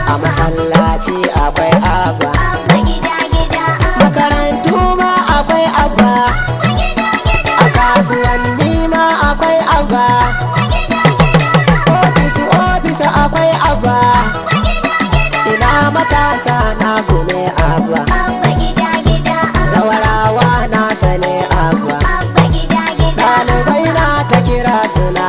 a masallaci akwai abba, makarantu ma akwai abba, a kasuwanni ma akwai abba, ofis akwai abba, ina matasa na kuma abba, zawarawa na sane abba, ɗalibai na ta kira suna